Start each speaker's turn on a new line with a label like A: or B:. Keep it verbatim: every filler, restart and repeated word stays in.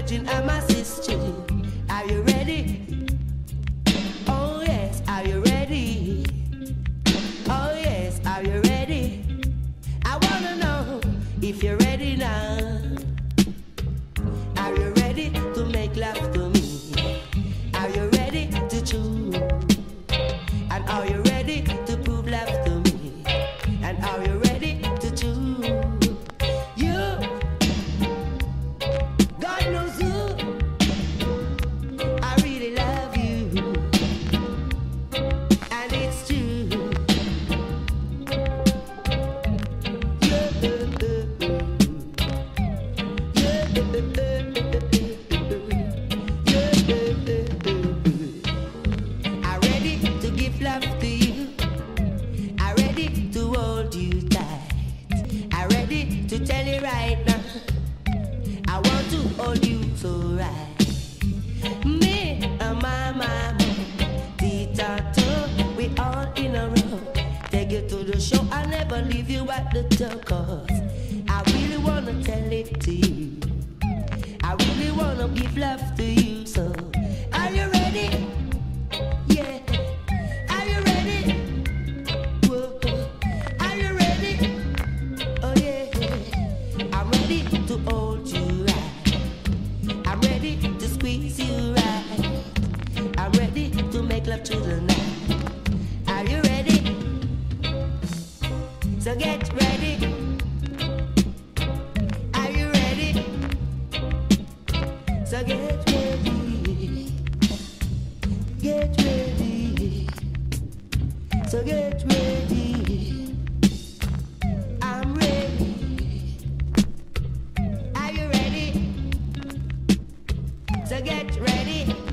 A: virgin, I'm a sister. Are you ready? Oh yes, are you ready? Oh yes, are you ready? I wanna know if you're ready now. Are you ready to make love to me? Are you ready to choose? And are you ready to prove love to me? And are you ready to choose? You, God knows you. I really love you, and it's true. Yeah, I'm ready to give love to you. I'm ready to hold you tight. I'm ready to tell you right now. I want to hold you so right. Me and my mama, Tita too, we all in a row. Take you to the show, I'll never leave you at the door. Cause I really wanna tell it to you. I really wanna give love to you. So, are you ready? Yeah. Are you ready? Whoa. Are you ready? Oh yeah. I'm ready to hold you right. I'm ready to squeeze you right. I'm ready to make love to the night. Are you ready? So get ready. Are you ready? So get ready. Get ready. So get ready. I'm ready. Are you ready? So get ready.